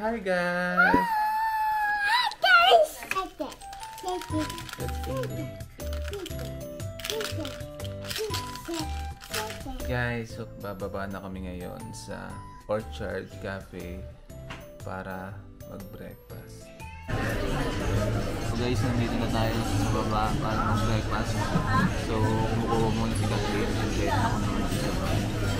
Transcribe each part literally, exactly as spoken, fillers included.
hi guys! Guys! Guys, so bababa na kami ngayon sa Orchard Cafe para mag-breakfast. So guys, nandito na tayo sa baba para mag-breakfast. So, kumukuha muna si Kathleen and then ako naman sa baba.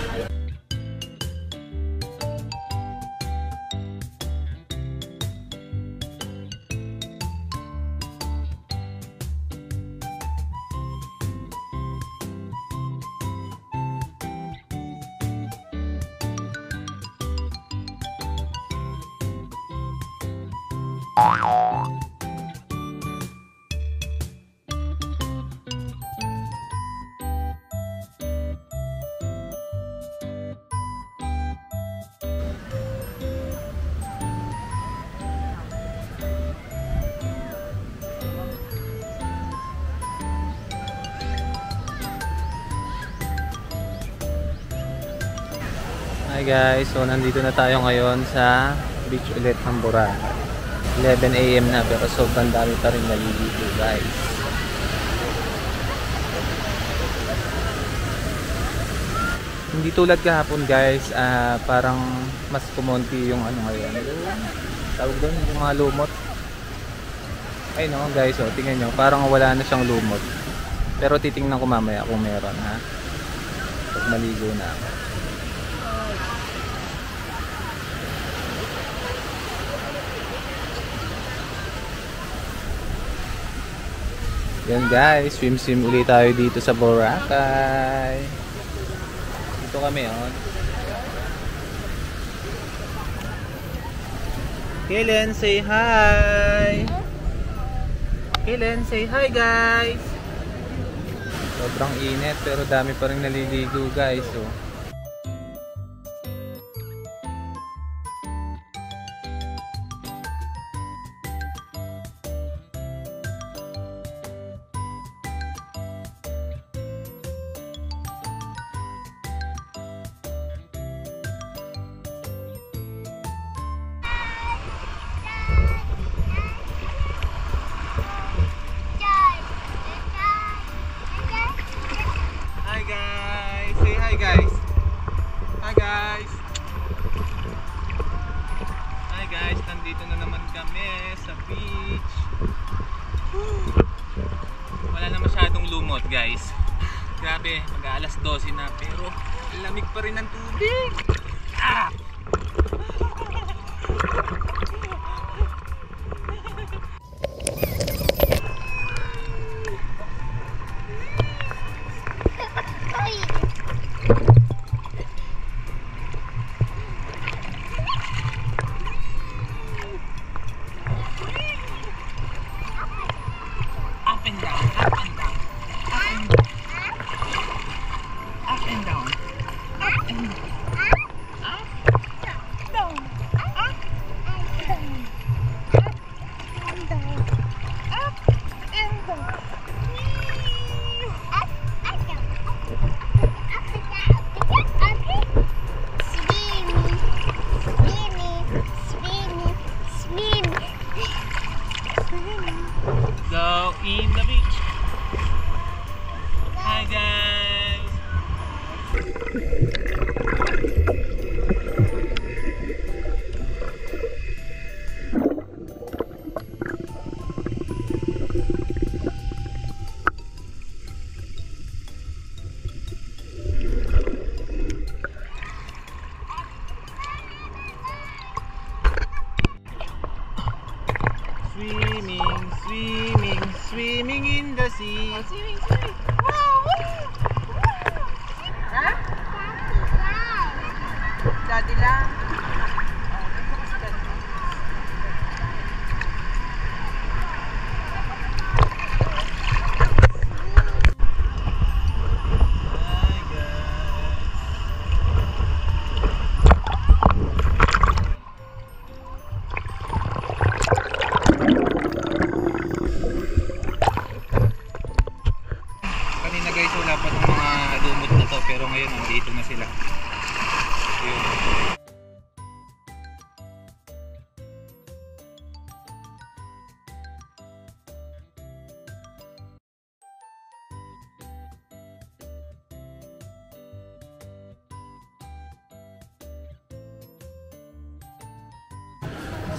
Hi guys, so nandito na tayo ngayon sa beach ulit ng Boracay. eleven A M na pero sobrang dami pa rin naliligo guys. Hindi tulad kahapon guys, uh, parang mas kumonti yung ano ngayon. Tawag doon yung mga lumot. Ay no guys, oh, tingnan nyo, parang wala na siyang lumot. Pero titingnan ko mamaya kung meron ha. Pag maligo na ako. Yan guys, swim swim ulit tayo dito sa Boracay. Dito kami on. Kellen, say hi. Kellen, say hi guys. Sobrang init pero dami pa rin naliligo guys. So. Nandito na naman kami sa beach. Woo! Wala na masyadong lumot guys. Grabe, mag-aalas dose na pero lamig pa rin ng tubig. Ah! Go in the beach. Hi guys. Swimming, swimming, swimming in the sea. Oh, swimming, swimming. Wow! Ha? Daddy lang. Pero ngayon nandito na sila. Yun.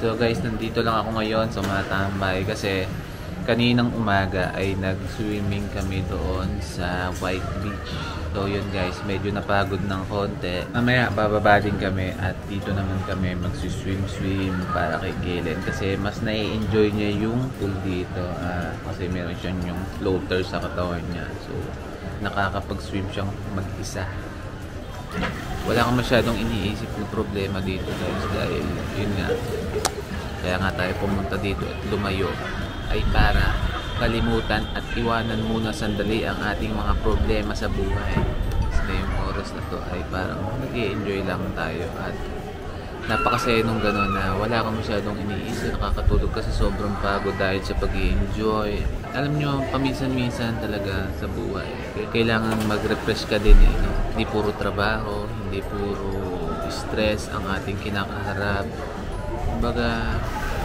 So guys, nandito lang ako ngayon sa Matambay kasi kaninang umaga ay nag-swimming kami doon sa White Beach. So yun guys, medyo napagod ng konti. Mamaya bababa din kami at dito naman kami mag-swim-swim para kay Kaylen kasi mas nai-enjoy niya yung pool dito uh, kasi meron siyang yung floater sa katawan niya. So nakakapag-swim siyang mag-isa. Wala kang masyadong iniisip na problema dito guys dahil yun nga, kaya nga tayo pumunta dito at lumayo ay para kalimutan at iwanan muna sandali ang ating mga problema sa buhay. Kasi ngayong oras na to ay parang nag-i-enjoy lang tayo at napakasaya nung gano'n na wala kang masyadong iniisip, nakakatulog ka sa sobrang pagod dahil sa pag-i-enjoy. Alam nyo, paminsan-minsan talaga sa buhay kailangan mag-refresh ka din eh, no? Hindi puro trabaho, hindi puro stress ang ating kinakaharap. Kumbaga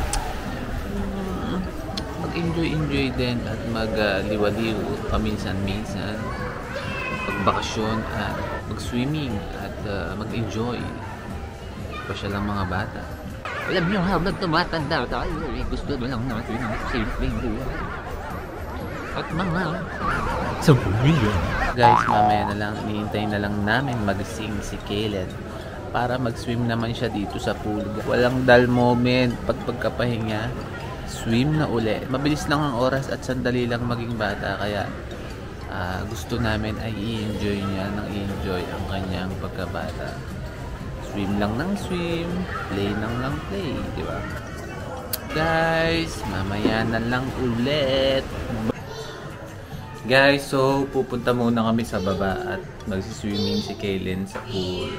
mag-enjoy-enjoy din at mag-liwaliw paminsan-minsan, pagbakasyon at mag-swimming at uh, mag-enjoy. Pa siya lang mga bata. Alam nyo, habang tumatanda tayo, eh, gusto na lang natin ang simpleng buhay. At mga sa pamilya. Guys, mamaya na lang, hinihintay na lang namin magising si Kaylen para mag-swim naman siya dito sa pool. Walang dull moment pag pagkapahinga. Swim na uli. Mabilis lang ang oras at sandali lang maging bata kaya uh, gusto namin ay i-enjoy niya nang i-enjoy ang kanyang pagkabata. Swim lang ng swim, play lang ng play, di ba? Guys, mamaya na lang ulit. Guys, so pupunta muna kami sa baba at magsiswimming si Kaylen sa pool.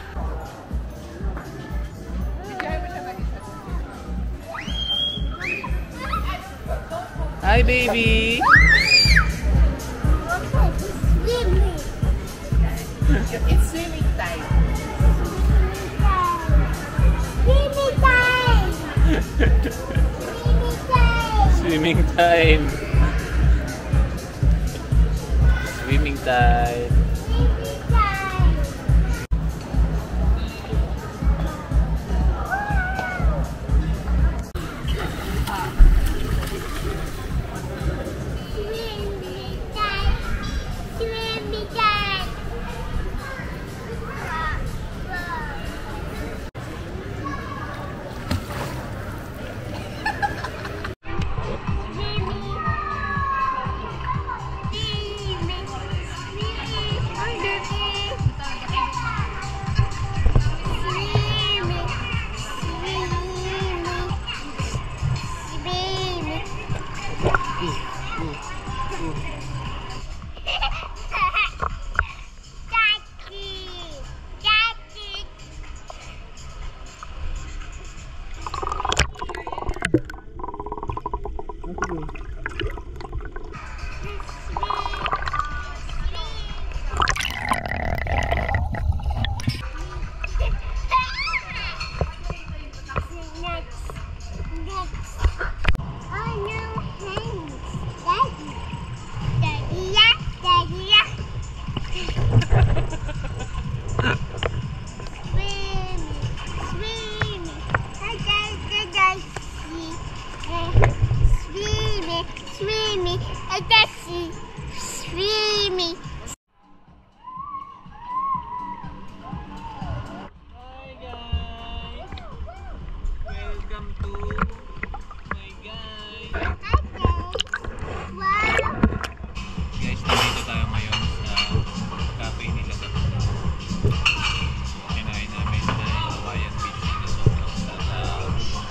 Hi, baby! It's swimming time. Swimming time! Swimming time! Swimming, I guess swimming. Hi guys! Welcome to my guys! Wow. Guys, nandito tayo ngayon sa cafe nila gabi. Kinain namin sa Hawaiian Beach na sobrang sarap.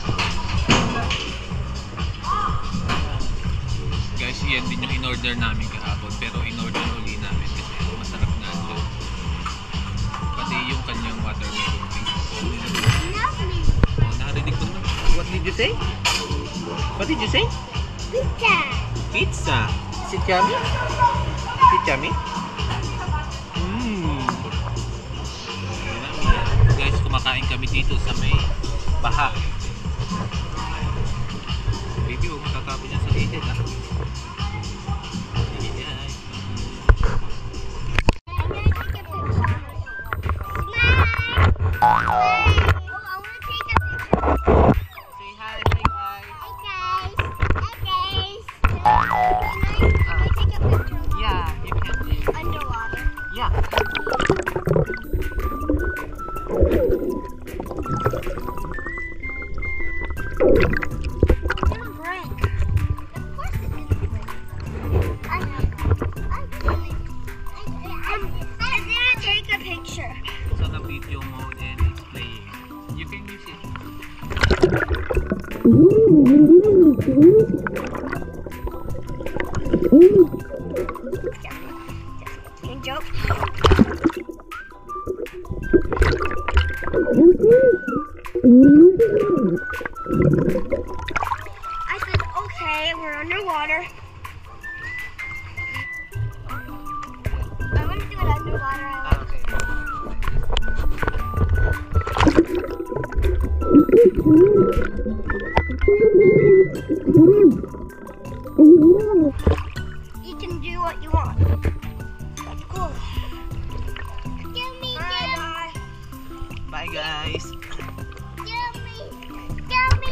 Guys, yan din yung in-order namin kahapon pero in-order uli namin kasi masarap nga ito. Pati yung kanyang watermelon drink. Lovely. Oh, narinig ko na. What did you say? What did you say? Pizza. Pizza. Si Chami? Si Chami? Mmm. Guys, kumakain kami dito sa may baha. Baby, huwag matatapon yan sa gilid ha. Sige guys. I'm gonna take a picture. Smile. Oh, I wanna take a picture. Say mode and it's playing. You can use it. Can joke? I said, okay, we're underwater. I want to do it underwater. I like You can do what you want. That's cool. Give me, bye, bye. Bye guys. Give me, give me.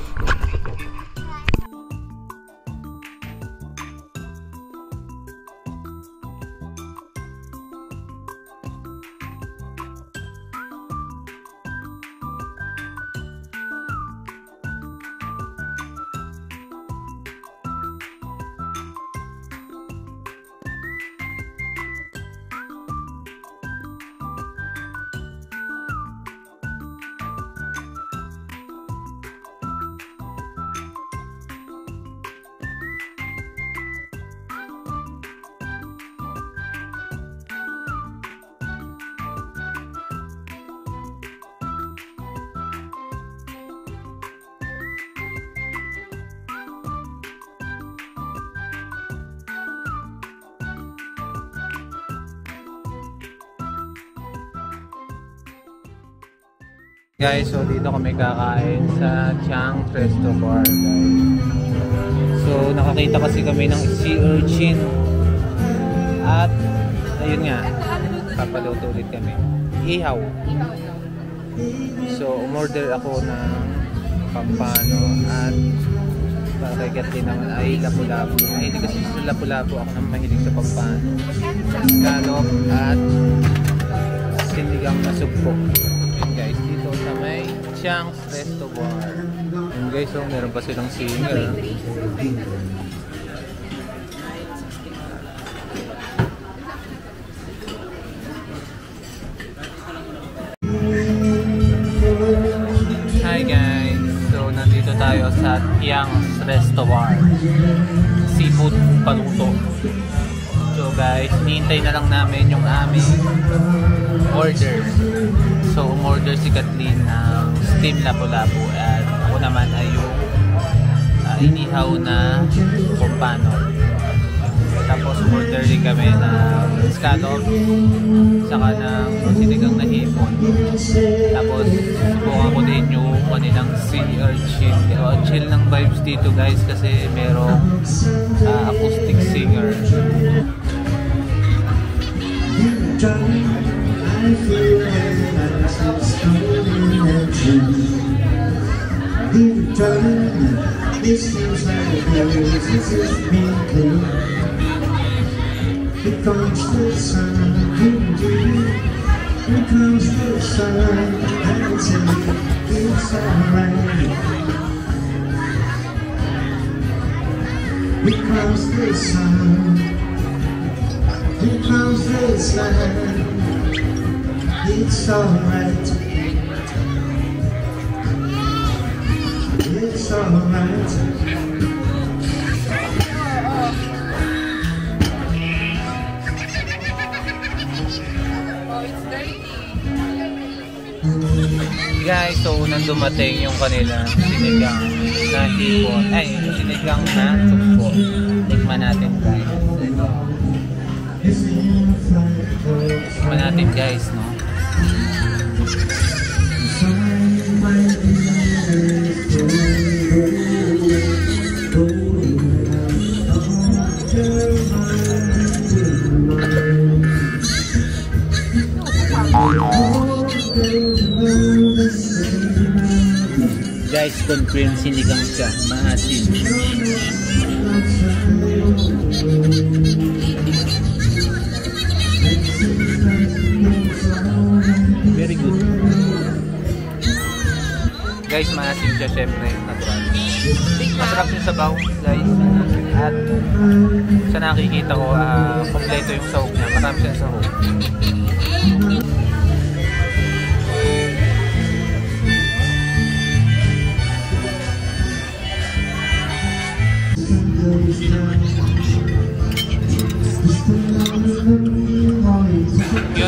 Guys, so dito kami kakain sa Chang Resto Bar, guys. So nakakita kasi kami ng sea urchin at ayun nga, papaluto ulit kami. Ihaw. So umorder ako ng pampano at para kay Kathleen naman ay lapu-lapu. Mahilig kasi sa lapu-lapu, ako naman mahilig sa pampano. Scallop at sinigang na sugpo. Guys, dito sa may Chang's Resto Bar. Yun guys, so meron pa silang singer. Hi guys, so nandito tayo sa Chang's Resto Bar. Seafood paluto. So guys, hinihintay na lang namin yung aming order. So umorder si Kathleen ng steam lapu-lapu at ako naman ay yung uh, inihaw na pampano. Tapos umorder din kami ng scallop saka ng sinigang na hipon. Tapos subukan ko din yung kanilang sea urchin. So, chill ng vibes dito guys kasi merong uh, acoustic singer. I feel like it's coming at you. Deep down, this seems like this is me clean. Here comes the sun, here comes the sun, and tell me it's alright. Here comes the sun, here comes the sun. It's alright. It's alright. Guys, so unang dumating yung kanilang sinigang na hipon. Ay, sinigang na sugpo. Tikman natin guys. Tikman natin guys, no? Guys, confirm sinigang siya, maasim. Very good. Guys, maasim siya syempre, natural. Masarap yung sabaw, guys. At sa nakikita ko, uh, kompleto yung sahog niya. Marami siyang sahog.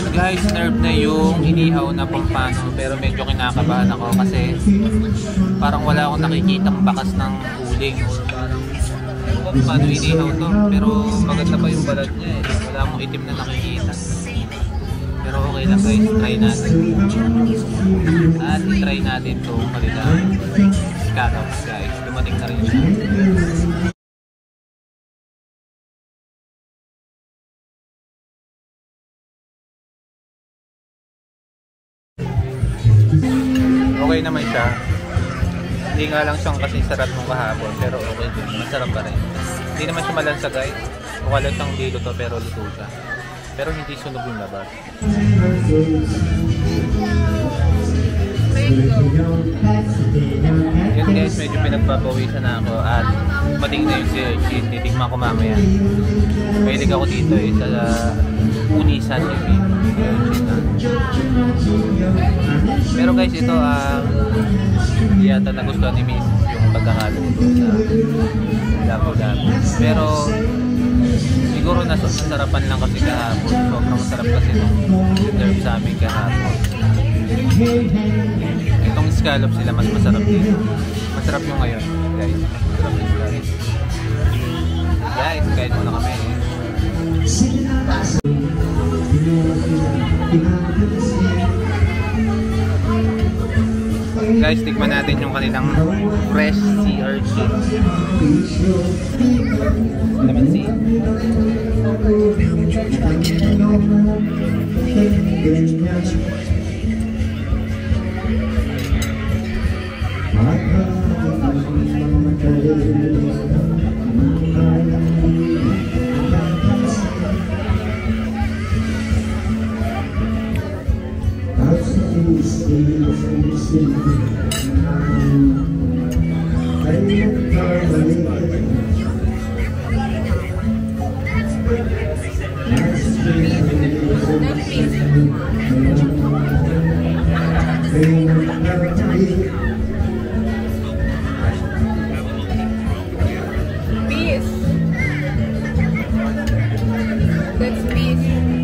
Guys, nerve na yung inihaw na pampano, pero medyo kinakabahan ako kasi parang wala akong nakikitang bakas ng uling. Parang ewan ko kung paano inihaw to, pero maganda pa yung balat niya eh. Wala akong itim na nakikita. Pero okay lang guys, try natin. At try natin itong kanilang scallops guys. Dumating na rin siya. Okay naman siya. Hindi nga lang siyang kasi sarap nung kahapon, pero okay din. Masarap pa rin. Hindi naman siya malansa guys. Mukha lang siyang di luto pero luto siya. Pero hindi sunog yung labas. Yun guys, medyo pinagpapawisan na ako at mating na yung sirchin. Titigman ko mamaya. Mahilig ako dito eh sa Unisan T V. Pero guys, ito ah uh, yata nagustuhan ni Miss yung pagkakaluto sa labo-labo. Pero siguro nasasarapan lang kasi kahapon. Sobrang sarap kasi nung serve sa amin kahapon. Itong scallops sila mas masarap dito. Masarap yung ngayon guys. Masarap yung scallops. Guys, kahit muna kami eh. Guys, tikman natin yung kanilang fresh sea urchin. Naman si Peace. That's peace.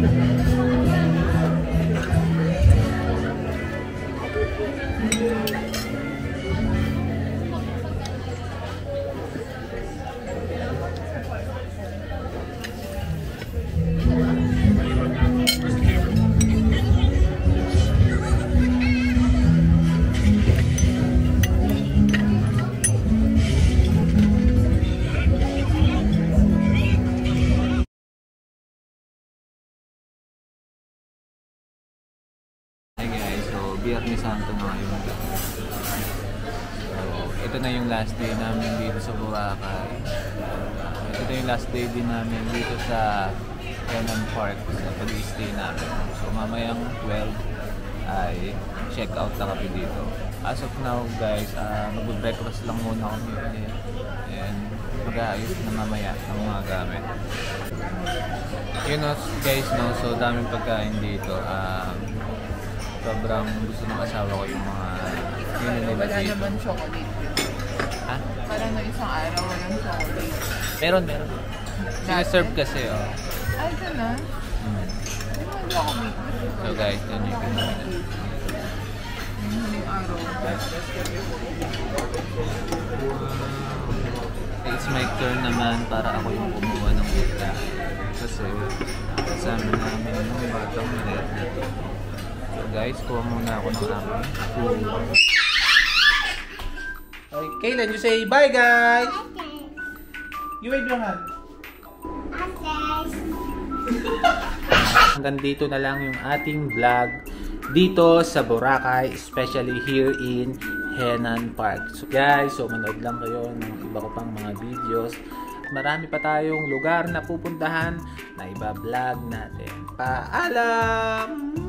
Biyernes Santo na ngayon. So, ito na yung last day namin dito sa Boracay. Ito na yung last day din namin dito sa Henan Park sa pag-stay namin. So, mamayang twelve ay check out na kami dito. As of now guys, uh, mag-breakfast lang muna kami ulit. And mag-aayos na mamaya ng mga gamit. Yun know, guys, no? So daming pagkain dito. Um, sobrang gusto ng asawa ko yung mga yun nila Wala dito. naman chocolate. Ha? Parang na isang araw walang chocolate. Meron, meron. Sinaserve kasi, oh. Ay, ganun? Hmm. Di ba hindi ako may So guys, yun yung kinain. Yung huling araw. It's my turn naman para ako yung kumuha ng pita. Kasi kasama namin yung batang maliit na to. So guys, kuha muna ako ng aming food. Okay, Kaylan, you say bye guys! You wave your hand. Hanggang dito na lang yung ating vlog dito sa Boracay, especially here in Henan Park. So guys, so manood lang kayo ng iba ko pang mga videos. Marami pa tayong lugar na pupuntahan na iba-vlog natin. Paalam!